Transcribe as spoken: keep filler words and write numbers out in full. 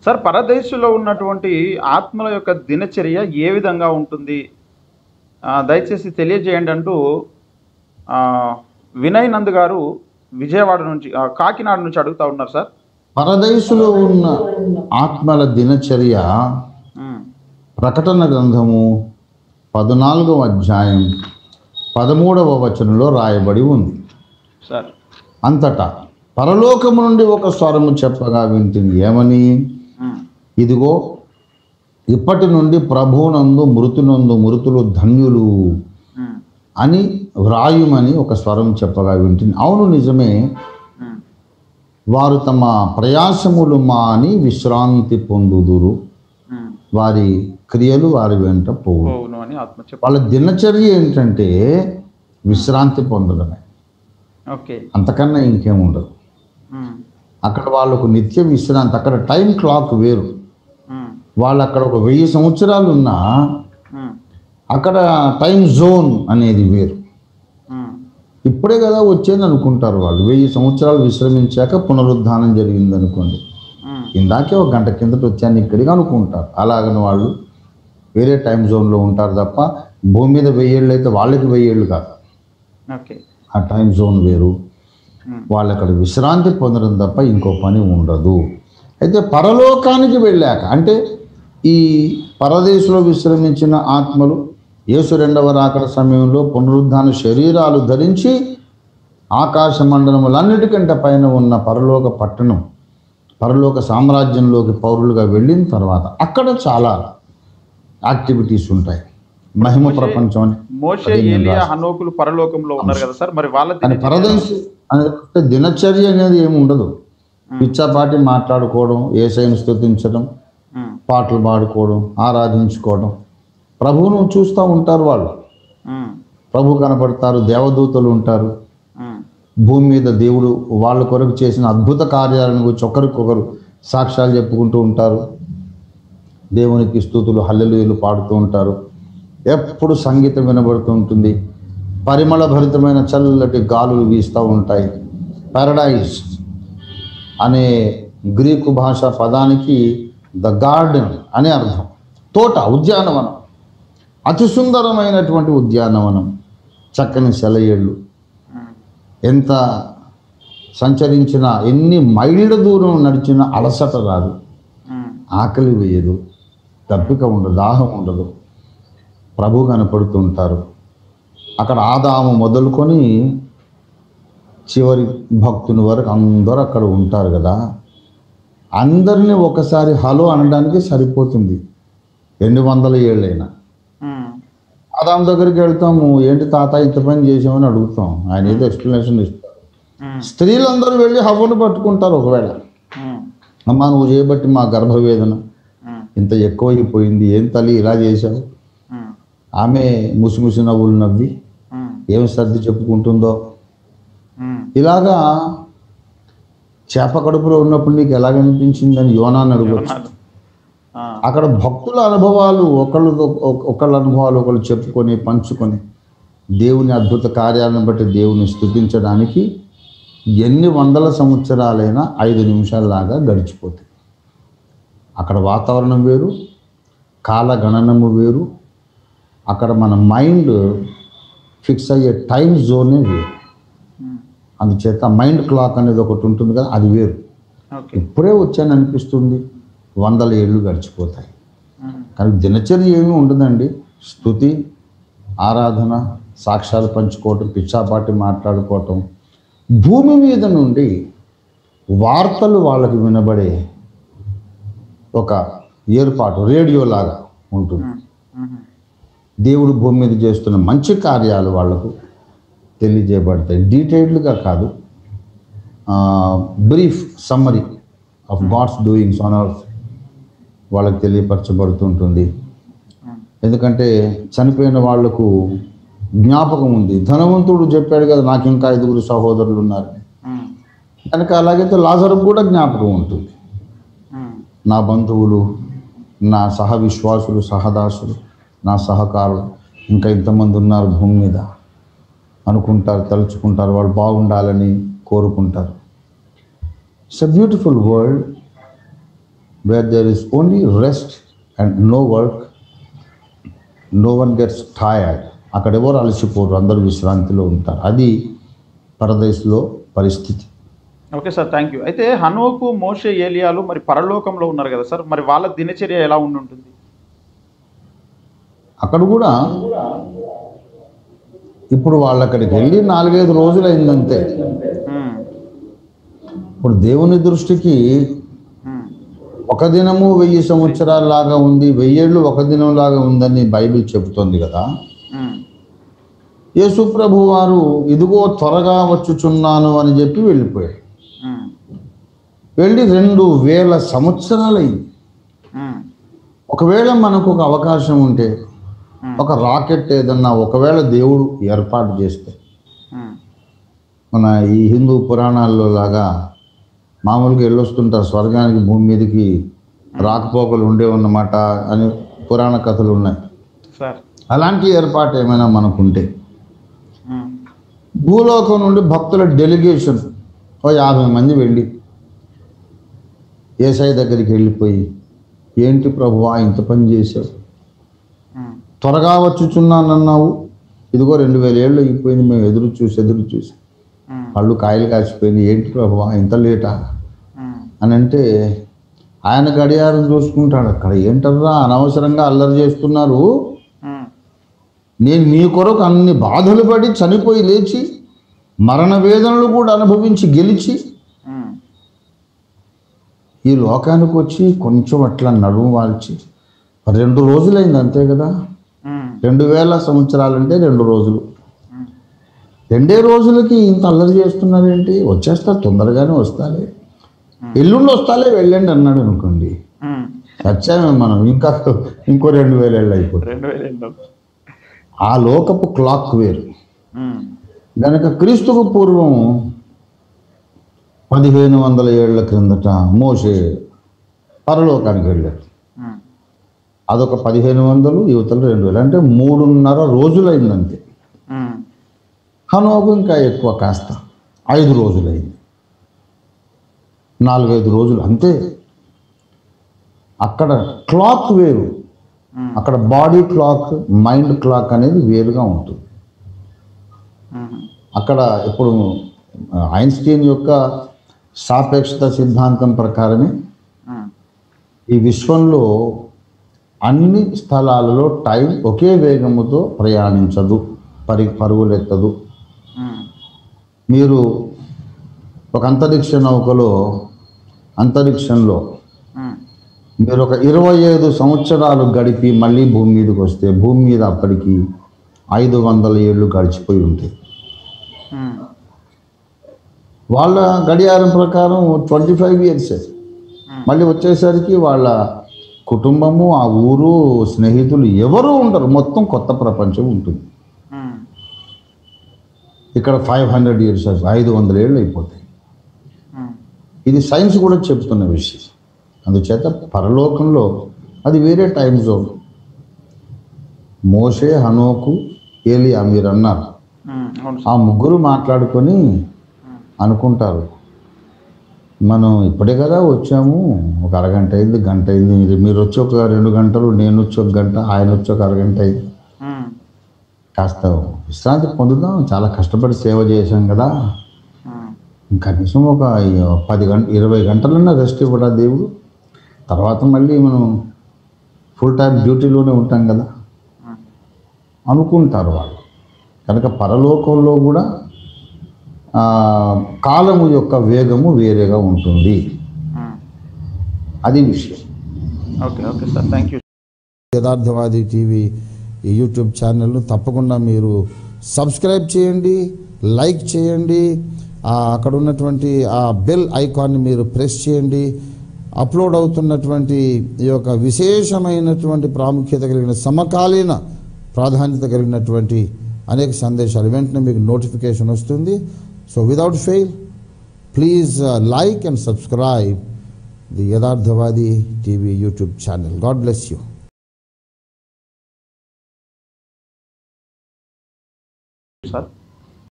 Sir పరదేశంలో ఉన్నటువంటి ఆత్మల యొక్క దినచర్య ఏ విధంగా ఉంటుంది? ఆహ్, దయచేసి తెలియజేయండి అంటూ ఆహ్, వినయ్ నంద్ గారు విజయవాడ నుంచి ఆహ్, కాకినాడ నుంచి అడుగుతా ఉన్నారు సార్. పరదేశులో ఉన్న ఆత్మల దినచర్య హ్మ్. ప్రకటన గ్రంథము పద్నాలుగవ అధ్యాయం పదమూడవ వచనంలో రాయబడి ఉంది. సార్. అంతటా పరలోకము నుండి ఒక స్వరము చెప్పగా వింటుంది. ఏమని? హ్మ్. ఇదిగో ఇప్పటి నుండి ప్రభువునందు మృతునందు మృతులు ధన్యులు హ్మ్. అని వ్రాయుమని ఒక స్వరం చెప్పగా వింటుంది. అవును, నిజమే. హ్మ్. వారు తమ ప్రయాసములు మాని విశ్రాంతి పొందుదురు. హ్మ్. వారి క్రియలు వారి వెంట పోవు. అవును అని ఆత్మ చెప్ప వాళ్ళ దినచర్య ఏంటంటే విశ్రాంతి పొందడమే, ఓకే. అంతకన్నా ఇంకేముండదు. హ్మ్. అక్కడ వాళ్ళకు నిత్య విశ్రాంతి. అక్కడ టైం క్లాక్ వేరు. హ్మ్. వాళ్ళు అక్కడ ఒక వెయ్యి సంవత్సరాలు ఉన్నా హ్మ్. అక్కడ టైం జోన్ అనేది వేరు. హ్మ్. ఇప్పుడే కదా వచ్చేది అనుకుంటారు వాళ్ళు. వెయ్యి సంవత్సరాలు విశ్రమించాక పునరుద్ధానం జరిగింది అనుకోండి. హ్మ్. ఇందాకే ఒక గంట కిందట వచ్చాను ఇక్కడికి అనుకుంటారు. అలాగని వాళ్ళు వేరే టైం జోన్లో ఉంటారు తప్ప భూమి మీద వెయ్యేళ్ళు అయితే వాళ్ళకి వెయ్యేళ్ళు కాదు. ఓకే. ఆ టైం జోన్ వేరు. హ్మ్. వాళ్ళు అక్కడ విశ్రాంతి పొందడం తప్ప ఇంకో పని ఉండదు. అయితే పరలోకానికి వెళ్ళాక, అంటే ఈ పరదేశంలో విశ్రమించిన ఆత్మలు యేసు రెండవ రాకడ సమయంలో పునరుద్ధాన శరీరాలు ధరించి ఆకాశ మండలములన్నిటికంటే పైన ఉన్న పరలోక పట్టణం, పరలోక సామ్రాజ్యంలోకి పౌరులుగా వెళ్ళిన తర్వాత అక్కడ చాలా యాక్టివిటీస్ ఉంటాయి. మహిమ మోషే ప్రపంచం అని మోషే, పదిహేను ఏలియా, రాష్ట్రాలు. హనోకులు పరలోకంలో ఉన్నారు కదా సార్. మరి వాళ్ళ కానీ దినచర్య ఎలా పరదేశం ఉంది? అనేది దినచర్య అనేది ఏమి ఉండదు. హ్మ్. పిచ్చాపాటి మాట్లాడుకోవడం, యేసయ్యను స్తుతించడం, హ్మ్. పాటలు పాడుకోవడం, ఆరాధించుకోవడం. ప్రభువును చూస్తూ ఉంటారు వాళ్ళు. హ్మ్. ప్రభు కనపడతారు, దేవదూతలు ఉంటారు. హ్మ్. భూమి మీద దేవుడు వాళ్ళ కొరకు చేసిన అద్భుత కార్యాలను గురించి ఒకరికొకరు సాక్ష్యాలు చెప్పుకుంటూ ఉంటారు. దేవునికి స్తుతులు హల్లెలూయలు పాడుతూ ఉంటారు. ఎప్పుడు సంగీతం వినబడుతూ ఉంటుంది. పరిమళ భరితమైన చల్లటి గాలులు వీస్తూ ఉంటాయి. పారడైజ్ అనే గ్రీకు భాష పదానికి ద గార్డెన్ అనే అర్థం. తోట, ఉద్యానవనం, అతి సుందరమైనటువంటి ఉద్యానవనం, చక్కని సెలయేళ్ళు. హ్మ్. ఎంత సంచరించినా, ఎన్ని మైళ్ళ దూరం నడిచినా అలసట రాదు, హ్మ్. ఆకలి వేయదు, దప్పిక ఉండదు, దాహం ఉండదు. ప్రభు కనపడుతూ ఉంటారు. అక్కడ ఆదాము మొదలుకొని చివరి భక్తుని వరకు అందరూ అక్కడ ఉంటారు కదా. అందరినీ ఒకసారి హలో అనడానికి సరిపోతుంది ఎన్ని వందల ఏళ్ళైనా. హ్మ్. ఆదాము దగ్గరికి వెళ్తాము, ఏంటి తాత ఇంత పని చేసామని అడుగుతాం. ఆయన ఏదో ఎక్స్ప్లెనేషన్ ఇస్తారు. హ్మ్. స్త్రీలందరూ వెళ్ళి హవ్వను పట్టుకుంటారు. ఒకవేళ హ్మ్. అమ్మా నువ్వు చేయబట్టి మా గర్భవేదన హ్మ్. ఇంత ఎక్కువైపోయింది, ఏం తల్లి ఇలా చేశావు. హ్మ్. ఆమె ముసిముసి నవ్వులు నవ్వి హ్మ్. ఏం సర్ది చెప్పుకుంటుందో. హ్మ్. ఇలాగా చేప కడుపులో ఉన్నప్పుడు నీకు ఎలాగనిపించిందని యోనాన్ని అడగవచ్చు. యోనాలు. ఆ! అక్కడ భక్తుల అనుభవాలు ఒకళ్ళతో ఒకళ్ళ అనుభవాలు ఒకళ్ళు చెప్పుకొని పంచుకొని దేవుని అద్భుత కార్యాలను బట్టి దేవుని స్తుతించడానికి ఎన్ని వందల సంవత్సరాలైనా ఐదు నిమిషాల్లాగా గడిచిపోతాయి. అక్కడ వాతావరణం వేరు, కాలగణనము వేరు. అక్కడ మన మైండ్ ఫిక్స్ అయ్యే టైం జోనే వేరు. హ్మ్. అందుచేత మైండ్ క్లాక్ అనేది ఒకటి ఉంటుంది కదా, అది వేరు. ఓకే. ఇప్పుడే వచ్చాను అనిపిస్తుంది, వందల ఏళ్ళు గడిచిపోతాయి. హ్మ్. కానీ దినచర్య ఏమీ ఉండదండి. స్తుతి, ఆరాధన, సాక్ష్యాలు పంచుకోవటం, పిచ్చాపాటి మాట్లాడుకోవటం. భూమి మీద నుండి వార్తలు వాళ్ళకి వినబడే ఒక ఏర్పాటు రేడియో లాగా ఉంటుంది. హ్మ్. హుహు. దేవుడు భూమి మీద చేస్తున్న మంచి కార్యాలు వాళ్లకు తెలియజేయబడతాయి. డీటెయిల్డ్గా కాదు, brief summary of god's doings on earth వాళ్ళకి తెలియపరచబడుతుంటుంది. హ్మ్. ఎందుకంటే చనిపోయిన వాళ్లకు జ్ఞాపకం ఉంది. ధనవంతుడు చెప్పాడు కదా, నాకు ఇంకా ఐదుగురు సహోదరులు ఉన్నారు. హ్మ్. కనుక అలాగైతే లాజరుకు కూడా జ్ఞాపకం ఉంటుంది. హ్మ్. నా బంధువులు, నా సహ విశ్వాసులు, సహదాసులు, నా సహకారులు ఇంకా ఇంతమంది ఉన్నారు భూమి మీద అనుకుంటారు, తలుచుకుంటారు. వాళ్ళు బాగుండాలని కోరుకుంటారు. It's a beautiful world. Where there is only rest and no work, no one gets tired. అక్కడ ఎవరు అలసిపోరు, అందరూ విశ్రాంతిలో ఉంటారు. అది పరదేశంలో పరిస్థితి. Okay sir, thank you. అయితే హనోకు, మోషే, ఏలియాలు మరి పరలోకంలో ఉన్నారు కదా సార్, మరి వాళ్ళ దినచర్య ఎలా ఉండి ఉంటుంది? అక్కడ కూడా ఇప్పుడు వాళ్ళు అక్కడికి వెళ్ళి నాలుగైదు రోజులు అయిందంతే. ఇప్పుడు దేవుని దృష్టికి ఒక దినము వెయ్యి సంవత్సరాల లాగా ఉంది, వెయ్యేళ్ళు ఒక దినం లాగా ఉందని బైబిల్ చెబుతోంది కదా. యేసు ప్రభు వారు ఇదిగో త్వరగా వచ్చుచున్నాను అని చెప్పి వెళ్ళిపోయాడు. వెళ్ళి రెండు వేల సంవత్సరాలైంది. ఒకవేళ మనకు ఒక అవకాశం ఉంటే, ఒక రాకెట్ ఏదన్నా ఒకవేళ దేవుడు ఏర్పాటు చేస్తే, మన ఈ హిందూ పురాణాల్లో లాగా మామూలుగా వెళ్ళొస్తుంటారు స్వర్గానికి, భూమి మీదకి రాకపోకలు ఉండే ఉన్నమాట అని పురాణ కథలు ఉన్నాయి. అలాంటి ఏర్పాటు ఏమైనా మనకుంటే భూలోకం నుండి భక్తుల డెలిగేషన్ ఓ యాభై మంది వెళ్ళి యేసయ్య దగ్గరికి వెళ్ళిపోయి, ఏంటి ప్రభువా ఇంత పని చేశావు, త్వరగా వచ్చుచున్నానన్నావు, ఇదిగో రెండు వేల ఏళ్ళు అయిపోయింది, మేము ఎదురు చూసి ఎదురు చూసి పళ్ళు కాయలు కాసిపోయింది, ఏంటి ప్రభువా ఇంత లేటా అని అంటే, ఆయన గడియారం చూసుకుంటాడు. అక్కడ ఏంటర్రా అనవసరంగా అల్లరి చేస్తున్నారు, నేను మీ కొరకు అన్ని బాధలు పడి చనిపోయి లేచి మరణ వేదనలు కూడా అనుభవించి గెలిచి ఈ లోకానికి వచ్చి కొంచెం అట్లా నడుము వాల్చి రెండు రోజులైంది అంతే కదా. రెండు వేల సంవత్సరాలంటే రెండు రోజులు. రెండే రోజులకి ఇంత అల్లరి చేస్తున్నారేంటి, వచ్చేస్తారు తొందరగానే వస్తాలే, ఎల్లుండి వస్తాలే వెళ్ళండి అన్నాడు అనుకోండి, సత్యమే మనం ఇంకా ఇంకో రెండు వేల ఏళ్ళు అయిపోతుంది. ఆ లోకపు క్లాక్ వేరు. కనుక క్రీస్తుకు పూర్వం పదిహేను వందల ఏళ్ల క్రిందట మోషే పరలోకానికి వెళ్ళాడు. అదొక పదిహేను వందలు, యువతలు రెండు వేలు, అంటే మూడున్నర రోజులైందంతే. హనోకు ఇంకా ఎక్కువ, కాస్త ఐదు రోజులైంది, నాలుగైదు రోజులు అంతే. అక్కడ క్లాక్ వేరు, అక్కడ బాడీ క్లాక్, మైండ్ క్లాక్ అనేది వేరుగా ఉంటుంది. అక్కడ ఇప్పుడు ఐన్స్టీన్ యొక్క సాపేక్షత సిద్ధాంతం ప్రకారమే ఈ విశ్వంలో అన్ని స్థలాలలో టైం ఒకే వేగముతో ప్రయాణించదు, పరి పరుగులెత్తదు. మీరు ఒక అంతరిక్ష నౌకలో అంతరిక్షంలో మీరు ఒక ఇరవై ఐదు సంవత్సరాలు గడిపి మళ్ళీ భూమి మీదకి వస్తే, భూమి మీద అప్పటికి ఐదు వందల ఏళ్ళు గడిచిపోయి ఉంటాయి. వాళ్ళ గడియారం ప్రకారం ట్వంటీ ఫైవ్ ఇయర్సే. మళ్ళీ వచ్చేసరికి వాళ్ళ కుటుంబము, ఆ ఊరు, స్నేహితులు ఎవరు ఉండరు, మొత్తం కొత్త ప్రపంచం ఉంటుంది. ఇక్కడ ఫైవ్ హండ్రెడ్ ఇయర్స్ ఐదు వందల ఏళ్ళు అయిపోతాయి. ఇది సైన్స్ కూడా చెప్తున్న విషయం. అందుచేత పరలోకంలో అది వేరే టైం జోన్. మోషే, హనోకు, ఏలియా మీరు అన్నారు, ఆ ముగ్గురు మాట్లాడుకొని అనుకుంటారు, మనం ఇప్పుడే కదా వచ్చాము, ఒక అరగంట అయింది, గంట అయింది, మీరు మీరు వచ్చి ఒక రెండు గంటలు, నేను వచ్చి ఒక గంట, ఆయన వచ్చి ఒక అరగంట అయింది, కాస్త విశ్రాంతి పొందుదాం, చాలా కష్టపడి సేవ చేశాం కదా, కనీసం ఒక పది గంట ఇరవై గంటలన్నా రెస్ట్ ఇవ్వడా దేవుడు, తర్వాత మళ్ళీ మనం ఫుల్ టైం డ్యూటీలోనే ఉంటాం కదా అనుకుంటారు వాళ్ళు. కనుక పరలోకంలో కూడా కాలము యొక్క వేగము వేరేగా ఉంటుంది. అది విషయం. Okay okay sir, thank you. Yatharthavadi TV ఈ యూట్యూబ్ ఛానల్ను తప్పకుండా మీరు సబ్స్క్రైబ్ చేయండి, లైక్ చేయండి, అక్కడ ఉన్నటువంటి ఆ బెల్ ఐకాన్ని మీరు ప్రెస్ చేయండి. అప్లోడ్ అవుతున్నటువంటి ఈ యొక్క విశేషమైనటువంటి ప్రాముఖ్యత కలిగిన, సమకాలీన ప్రాధాన్యత కలిగినటువంటి అనేక సందేశాలు వెంటనే మీకు నోటిఫికేషన్ వస్తుంది. So without fail please like and subscribe the Yatharthavadi TV YouTube channel. God bless you. Sir